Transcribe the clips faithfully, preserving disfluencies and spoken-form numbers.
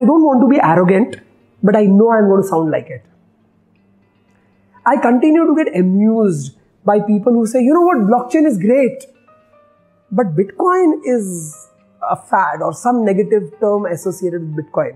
I don't want to be arrogant, but I know I'm going to sound like it. I continue to get amused by people who say, you know what, blockchain is great, but Bitcoin is a fad or some negative term associated with Bitcoin.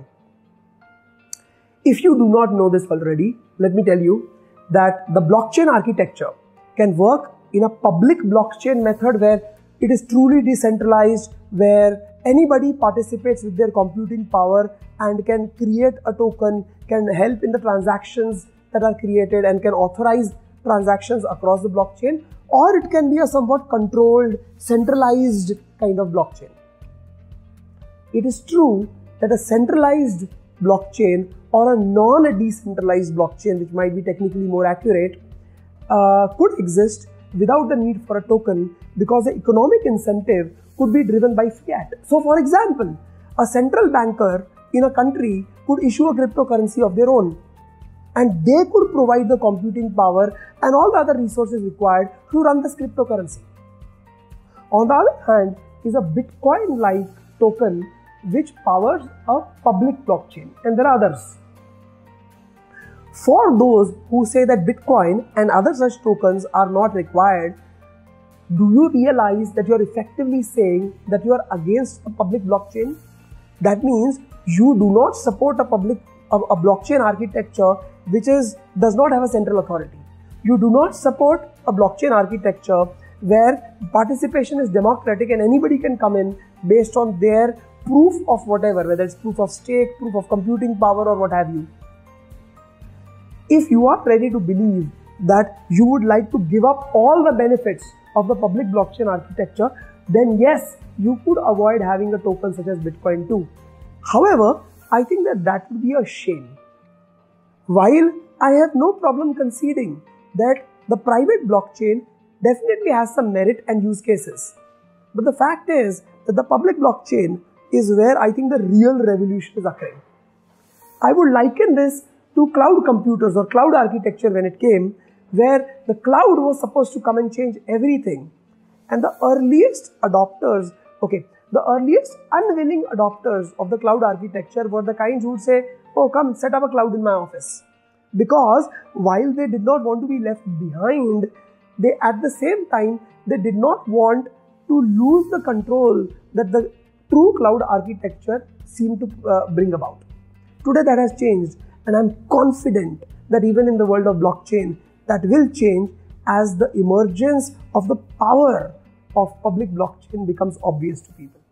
If you do not know this already, let me tell you that the blockchain architecture can work in a public blockchain method where it is truly decentralized, where anybody participates with their computing power and can create a token, can help in the transactions that are created and can authorize transactions across the blockchain, or it can be a somewhat controlled, centralized kind of blockchain. It is true that a centralized blockchain or a non-decentralized blockchain, which might be technically more accurate, uh, could exist without the need for a token because the economic incentive could be driven by fiat. So for example, a central banker in a country could issue a cryptocurrency of their own, and they could provide the computing power and all the other resources required to run this cryptocurrency. On the other hand is a Bitcoin-like token which powers a public blockchain, and there are others. For those who say that Bitcoin and other such tokens are not required, do you realize that you are effectively saying that you are against a public blockchain? That means you do not support a public a, a blockchain architecture which is does not have a central authority. You do not support a blockchain architecture where participation is democratic and anybody can come in based on their proof of whatever, whether it's proof of stake, proof of computing power, or what have you. If you are ready to believe that you would like to give up all the benefits of the public blockchain architecture, then yes, you could avoid having a token such as Bitcoin too. However, I think that that would be a shame. While I have no problem conceding that the private blockchain definitely has some merit and use cases, but the fact is that the public blockchain is where I think the real revolution is occurring. I would liken this to cloud computers or cloud architecture when it came, where the cloud was supposed to come and change everything. And the earliest adopters, okay, the earliest unwilling adopters of the cloud architecture were the kinds who would say, oh, come set up a cloud in my office. Because while they did not want to be left behind, they at the same time, they did not want to lose the control that the true cloud architecture seemed to uh, bring about. Today that has changed, and I'm confident that even in the world of blockchain, that will change as the emergence of the power of public blockchain becomes obvious to people.